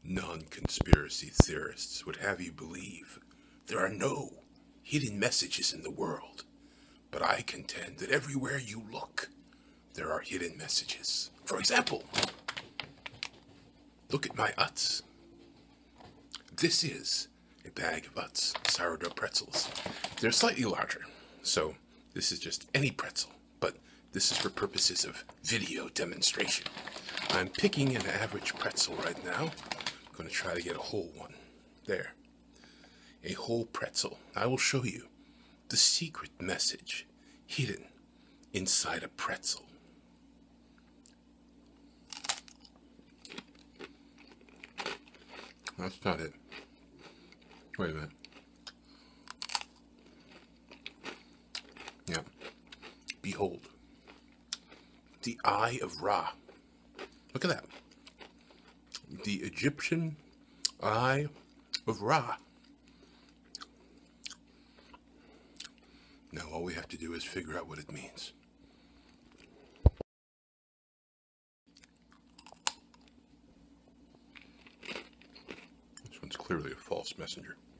Non-conspiracy theorists would have you believe there are no hidden messages in the world, but I contend that everywhere you look, there are hidden messages. For example, look at my Utz. This is a bag of Utz sourdough pretzels. They're slightly larger, so this is just any pretzel, but this is for purposes of video demonstration. I'm picking an average pretzel right now. I'm going to try to get a whole one. There. A whole pretzel. I will show you the secret message hidden inside a pretzel. That's not it. Wait a minute. Yeah. Behold. The Eye of Ra. Look at that. The Egyptian Eye of Ra. Now all we have to do is figure out what it means. This one's clearly a false messenger.